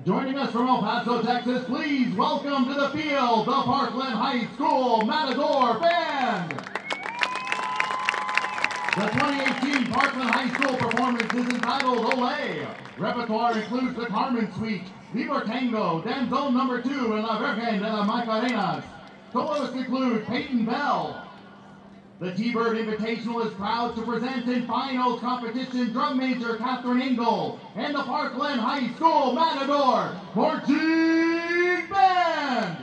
Joining us from El Paso, Texas, please welcome to the field the Parkland High School Matador Band. The 2018 Parkland High School performance is entitled Olé. Repertoire includes the Carmen Suite, Libertango, Danzón No. 2, and La Virgen de las Macarenas. Soloists include Peyton Bell. The T-Bird Invitational is proud to present in finals competition drum major Catherine Engel and the Parkland High School Matador Marching Band.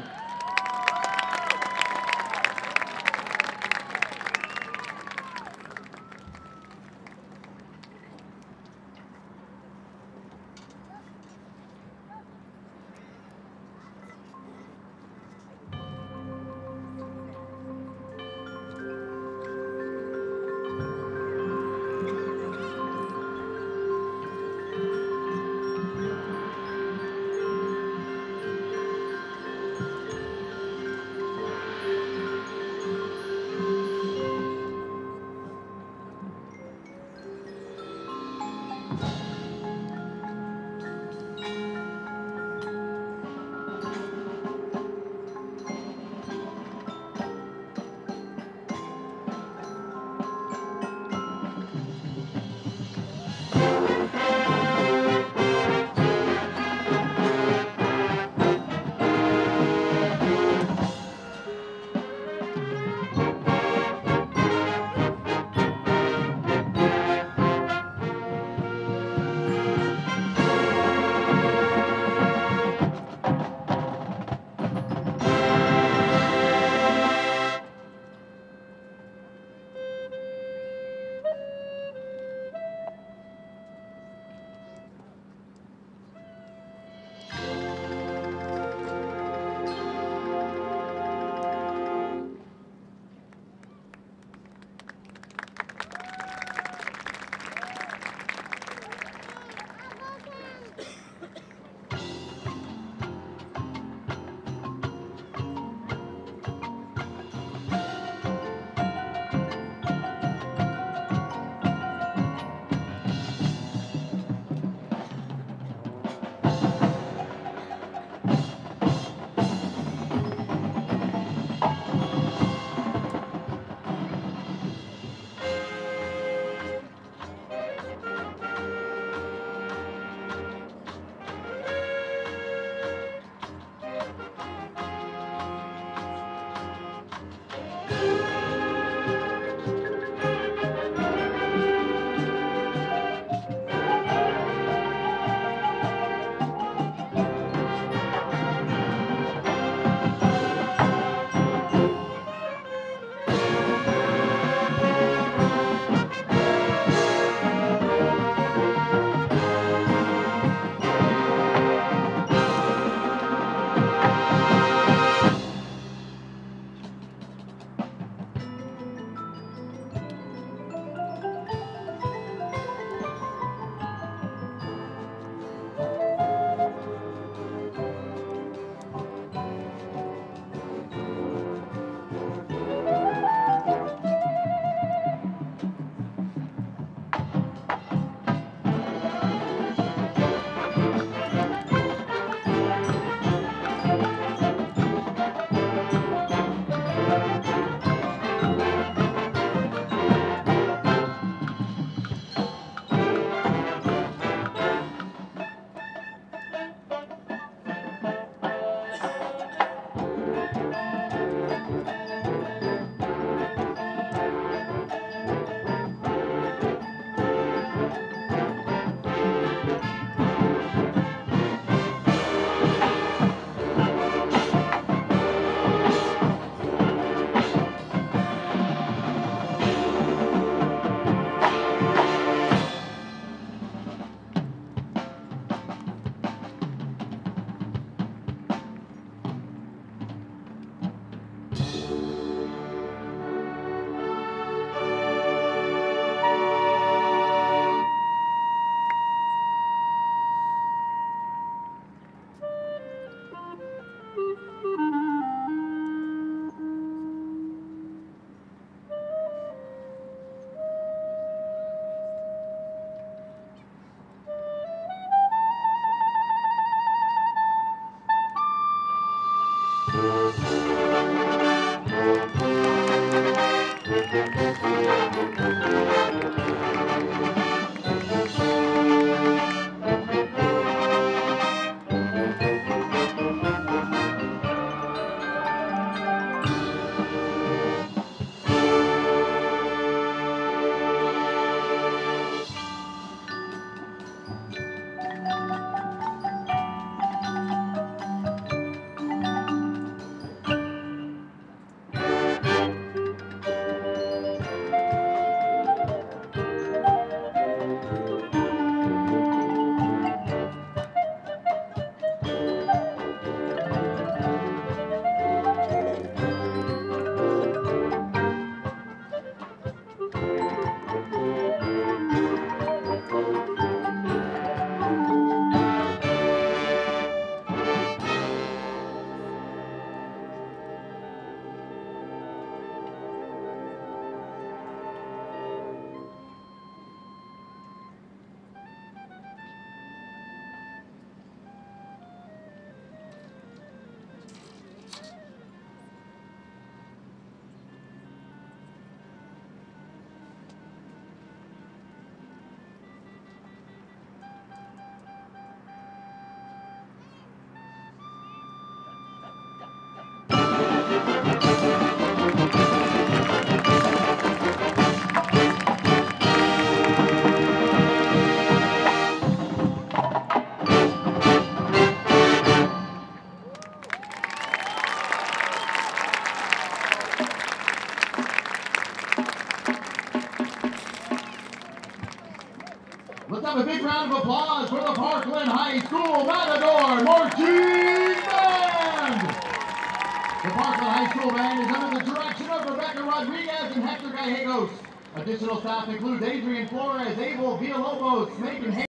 have a big round of applause for the Parkland High School Matador Marching Band. The Parkland High School Band is under the direction of Rebecca Rodriguez and Hector Gallegos. Additional staff includes Adrian Flores, Abel Villalobos, Megan